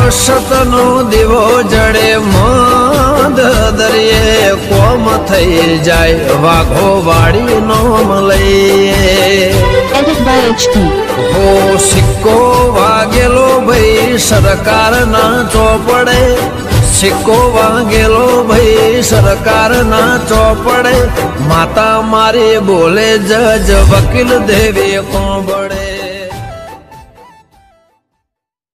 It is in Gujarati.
સતનો દીવો જડે મદ દરિયે કોમ થઈ જાય વાઘો વાળી નોમ લઈએ હો સિક્કો વાગેલો ભાઈ સરકાર ના ચોપડે સિક્કો વાગેલો ભાઈ સરકાર ના ચોપડે માતા મારી બોલે જજ વકીલ દેવી કોબડે